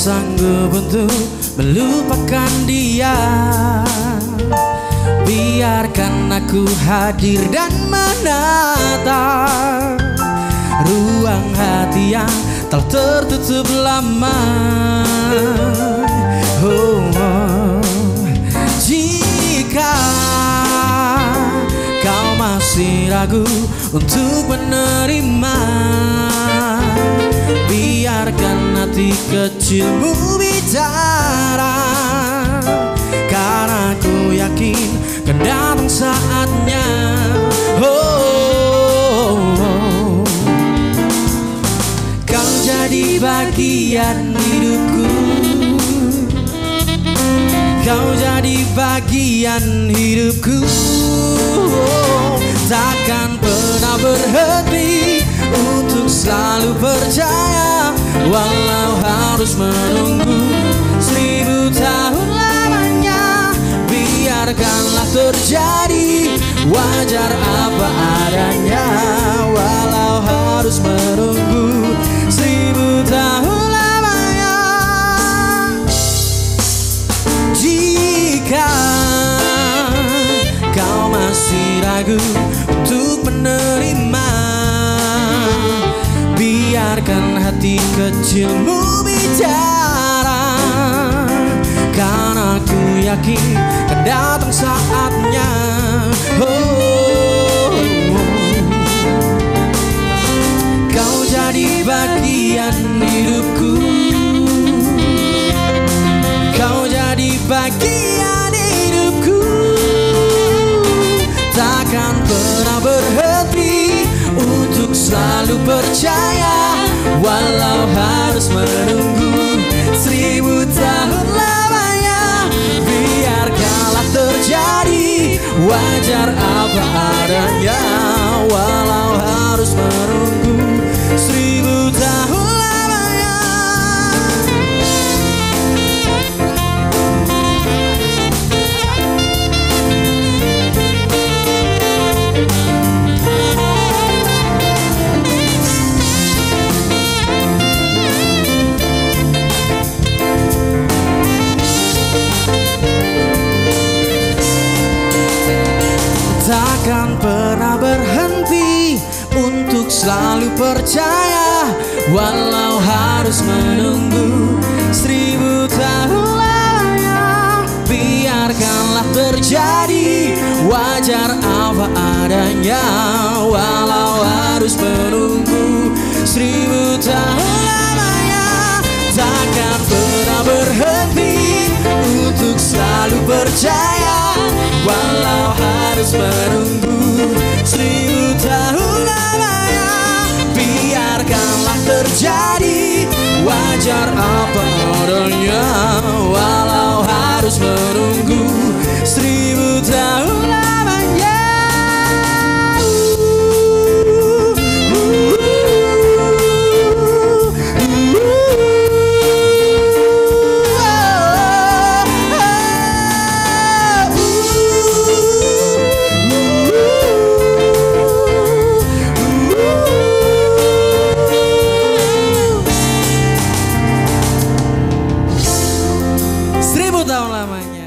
sanggup untuk melupakan dia. Biarkan aku hadir dan menatap ruang hati yang telah tertutup lama. Jika kau masih ragu untuk menerima, biarkan hati kecilmu bicara, karena aku yakin kan datang saatnya. Kau jadi bagian hidupku, kau jadi bagian hidupku. Takkan pernah berhenti untuk selalu percaya, walau harus menunggu 1000 tahun lamanya. Biarkanlah terjadi, wajar apa adanya, walau harus menunggu 1000 tahun lamanya. Jika kau masih ragu untuk menerima, biarkan hati kecilmu bicara, karena aku yakin kan datang saatnya. Kau jadi bagian hidupku, kau jadi bagian hidupku. Takkan pernah berhenti untuk selalu percaya, walau harus menunggu 1000 tahun lamanya. Biarkanlah terjadi, wajar apa adanya, walau harus menunggu 1000 tahun lamanya. Takkan pernah berhenti untuk selalu percaya, walau harus menunggu 1000 tahun lamanya. Biarkanlah terjadi, wajar apa adanya, walau harus menunggu 1000 tahun lamanya. Takkan pernah berhenti untuk selalu percaya, walau harus menunggu 1000 tahun lamanya. Biarkanlah terjadi, wajar apa adanya, walau harus menunggu 1000 tahun lamanya. Tahun lamanya.